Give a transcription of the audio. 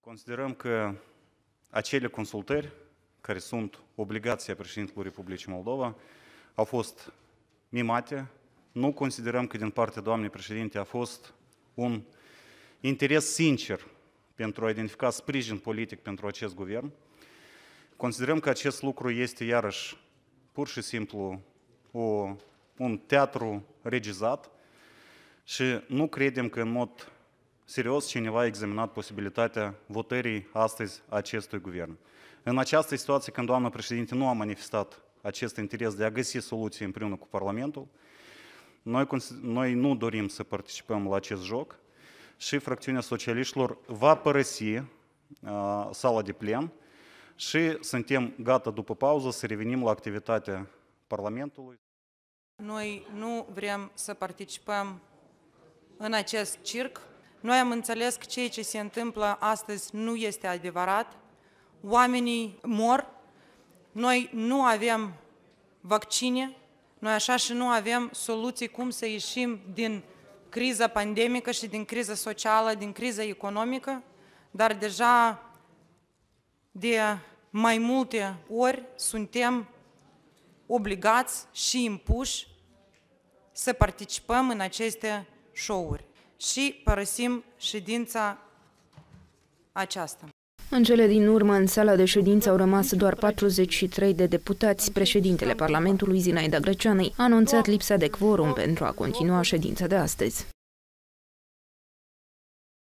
Considerăm că acele consultări, care sunt obligația președintelui Republicii Moldova, au fost mimate. Nu considerăm că din partea doamnei președinte a fost un interes sincer pentru a identifica sprijin politic pentru acest guvern. Considerăm că acest lucru este iarăși pur și simplu un teatru regizat și nu credem că în mod serios cineva a examinat posibilitatea votării astăzi a acestui guvern. În această situație, când doamna președinte nu a manifestat acest interes de a găsi soluții împreună cu Parlamentul, noi nu dorim să participăm la acest joc și fracțiunea socialiștilor va părăsi sala de plen și suntem gata după pauză să revenim la activitatea Parlamentului. Noi nu vrem să participăm în acest circ. Noi am înțeles că ceea ce se întâmplă astăzi nu este adevărat. Oamenii mor, noi nu avem vaccine, noi așa și nu avem soluții cum să ieșim din criza pandemică și din criza socială, din criza economică, dar deja de mai multe ori suntem obligați și impuși să participăm în aceste show-uri și părăsim ședința aceasta. În cele din urmă, în sala de ședință au rămas doar 43 de deputați. Președintele Parlamentului, Zinaida Greceanei, a anunțat lipsa de quorum pentru a continua ședința de astăzi.